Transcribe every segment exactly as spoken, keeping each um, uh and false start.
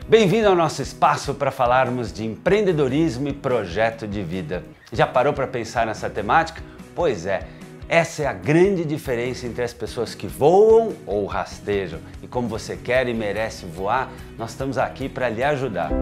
Bem-vindo ao nosso espaço para falarmos de empreendedorismo e projeto de vida. Já parou para pensar nessa temática? Pois é, essa é a grande diferença entre as pessoas que voam ou rastejam. E como você quer e merece voar, nós estamos aqui para lhe ajudar.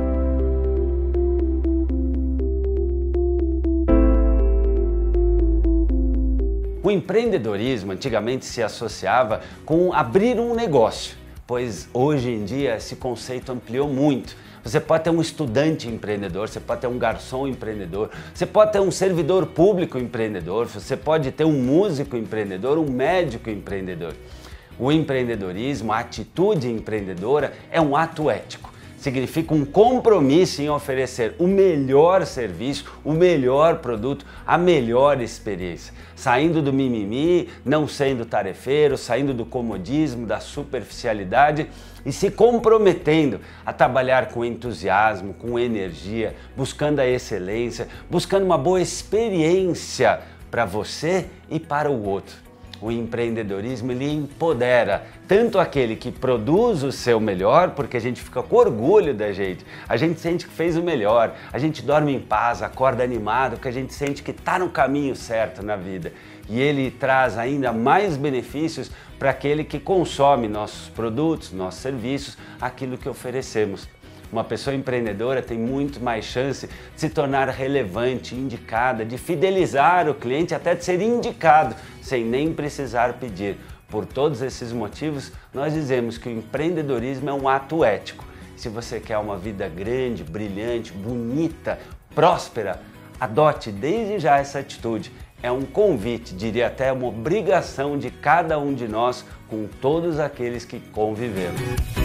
O empreendedorismo antigamente se associava com abrir um negócio, pois hoje em dia esse conceito ampliou muito. Você pode ter um estudante empreendedor, você pode ter um garçom empreendedor, você pode ter um servidor público empreendedor, você pode ter um músico empreendedor, um médico empreendedor. O empreendedorismo, a atitude empreendedora é um ato ético. Significa um compromisso em oferecer o melhor serviço, o melhor produto, a melhor experiência. Saindo do mimimi, não sendo tarefeiro, saindo do comodismo, da superficialidade e se comprometendo a trabalhar com entusiasmo, com energia, buscando a excelência, buscando uma boa experiência para você e para o outro. O empreendedorismo, ele empodera tanto aquele que produz o seu melhor, porque a gente fica com orgulho da gente, a gente sente que fez o melhor, a gente dorme em paz, acorda animado, porque a gente sente que está no caminho certo na vida. E ele traz ainda mais benefícios para aquele que consome nossos produtos, nossos serviços, aquilo que oferecemos. Uma pessoa empreendedora tem muito mais chance de se tornar relevante, indicada, de fidelizar o cliente, até de ser indicado, sem nem precisar pedir. Por todos esses motivos, nós dizemos que o empreendedorismo é um ato ético. Se você quer uma vida grande, brilhante, bonita, próspera, adote desde já essa atitude. É um convite, diria até uma obrigação de cada um de nós com todos aqueles que convivemos.